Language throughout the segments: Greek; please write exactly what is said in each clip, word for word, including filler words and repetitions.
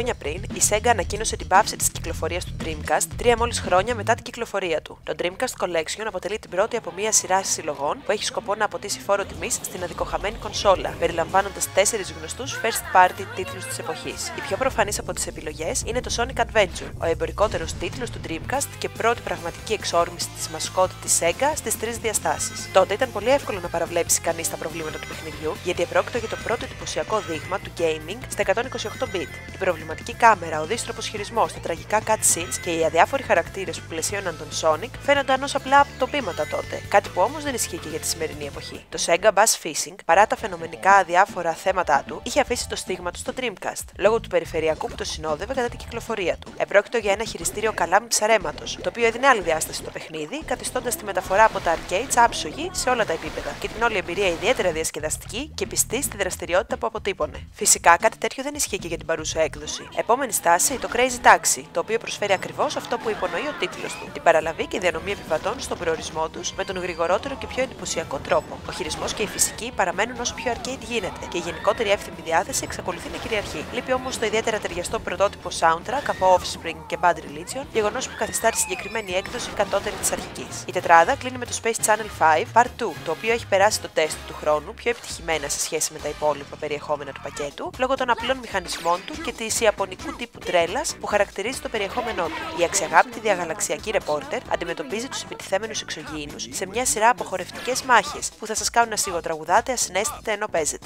χρόνια πριν, η Sega ανακοίνωσε την πάυση της κυκλοφορίας του Dreamcast τρία μόλις χρόνια μετά την κυκλοφορία του. Το Dreamcast Collection αποτελεί την πρώτη από μία σειρά συλλογών που έχει σκοπό να αποτίσει φόρο τιμής στην αδικοχαμένη κονσόλα, περιλαμβάνοντας τέσσερις γνωστούς first-party τίτλους της εποχής. Η πιο προφανής από τις επιλογές είναι το Sonic Adventure, ο εμπορικότερος τίτλος του Dreamcast και πρώτη πραγματική εξόρμηση της μασκότ της Sega στις τρεις διαστάσεις. Τότε ήταν πολύ εύκολο να παραβλέψει κανείς τα προβλήματα του παιχνιδιού, γιατί επρόκειτο για το πρώτο εντυπωσιακό δείγμα του gaming στα εκατόν είκοσι οκτώ bit. Η προβληματική κάμερα, ο δύστροπος χειρισμός, τα τραγικά cutscenes και οι αδιάφοροι χαρακτήρες που πλαισίωναν τον Sonic φαίνονταν ως απλά τοπήματα τότε. Κάτι που όμως δεν ισχύει και για τη σημερινή εποχή. Το Sega Bass Fishing, παρά τα φαινομενικά αδιάφορα θέματα του, είχε αφήσει το στίγμα του στο Dreamcast, λόγω του περιφερειακού που το συνόδευε κατά την κυκλοφορία του. Επρόκειτο για ένα χειριστήριο καλάμι ψαρέματος, το οποίο έδινε άλλη διάσταση στο παιχνίδι, καθιστώντας τη μεταφορά από τα arcades άψογη σε όλα τα επίπεδα και την όλη εμπειρία ιδιαίτερα διασκεδαστική και πιστή στη δραστηριότητα που αποτύπωνε. Φυσικά κάτι τέτοιο δεν ισχύει και για την παρούσα έκδοση. Επόμενη στάση, το Crazy Taxi, το οποίο προσφέρει ακριβώς αυτό που υπονοεί ο τίτλος του: την παραλαβή και διανομή επιβατών στον προορισμό τους με τον γρηγορότερο και πιο εντυπωσιακό τρόπο. Ο χειρισμός και η φυσική παραμένουν όσο πιο arcade γίνεται και η γενικότερη εύθυμη διάθεση εξακολουθεί να κυριαρχεί. Λείπει όμως το ιδιαίτερα ταιριαστό πρωτότυπο soundtrack από Offspring και Bad Religion, γεγονός που καθιστά τη συγκεκριμένη έκδοση κατώτερη της αρχικής. Η τετράδα κλείνει με το Space Channel πέντε Part δύο, το οποίο έχει περάσει το τεστ του χρόνου πιο επιτυχημένα σε σχέση με τα υπόλοιπα περιεχόμενα του πακέτου, λόγω των απλών μηχανισμών του και της ιαπωνικού τύπου τρέλας που χαρακτηρίζει το περιεχόμενό του. Η αξιαγάπητη διαγαλαξιακή ρεπόρτερ αντιμετωπίζει τους επιτιθέμενους εξωγήινους σε μια σειρά από χορευτικές μάχες που θα σας κάνουν να σιγοτραγουδάτε ασυναίσθητα ενώ παίζετε.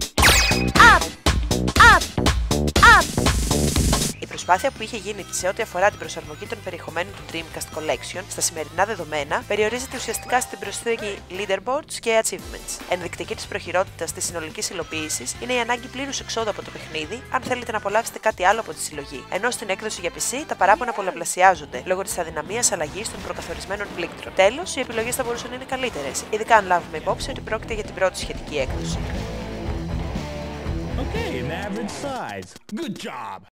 Up! Up! Up! Η προσπάθεια που είχε γίνει σε ό,τι αφορά την προσαρμογή των περιεχομένων του Dreamcast Collection στα σημερινά δεδομένα περιορίζεται ουσιαστικά στην προσθήκη leaderboards και achievements. Ενδεικτική της προχειρότητας της συνολικής υλοποίησης είναι η ανάγκη πλήρους εξόδου από το παιχνίδι, αν θέλετε να απολαύσετε κάτι άλλο από τη συλλογή. Ενώ στην έκδοση για πι σι τα παράπονα πολλαπλασιάζονται λόγω της αδυναμίας αλλαγής των προκαθορισμένων πλήκτρων. Τέλος, οι επιλογές θα μπορούσαν να είναι καλύτερες, ειδικά αν λάβουμε υπόψη ότι πρόκειται για την πρώτη σχετική έκδοση. Okay, an average size. Good job.